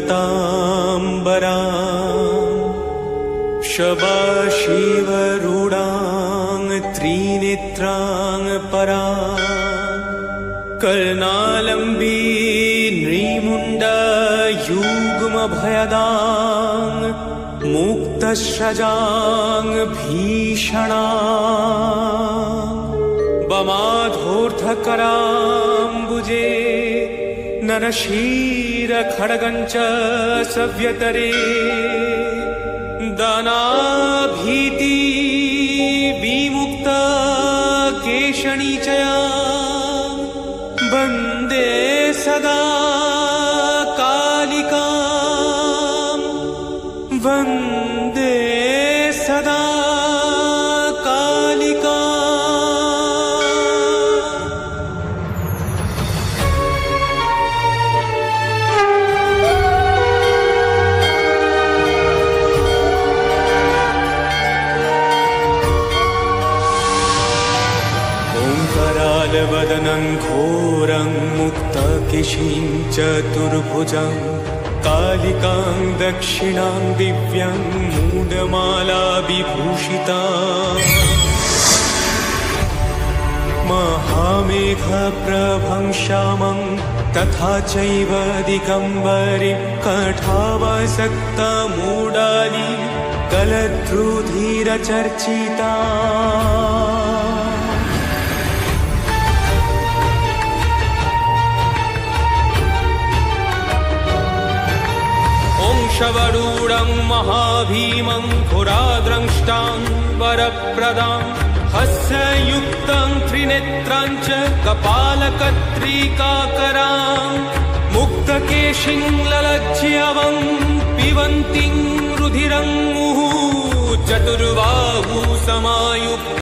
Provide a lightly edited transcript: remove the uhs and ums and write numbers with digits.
पीतताम्बरां शबाशीवरूढां त्रिनेत्रां परां कर्णालम्बी नृमुण्डयुग्मभयदां मुक्तस्रजां भीषणां बमाधोर्धकराम्बुजे नरशीरखड्गं च सव्यतरे दानाभीति विमुक्तकेशणीचया वन्दे सदा कालिकां वन्दे सदा कालिकाम्। ओङ्कारालवदनं घोरं मुक्तकेशीं चतुर्भुजं कालिकां दक्षिणां दिव्यं मूडमाला विभूषिताम् महामेघप्रभं श्यामं तथा चैव दिगम्बरे कठावसक्तमूडाली कलद्रुधिरचर्चिता शवरूढं महाभीमं पुराद्रष्टां वरप्रदां हस्ययुक्तं त्रिनेत्रां च कपालकत्रिकाकरां मुक्तकेशीं ललज्जयवं पिबन्तीं रुधिरं मुहुः चतुर्बाहु समायुक्ता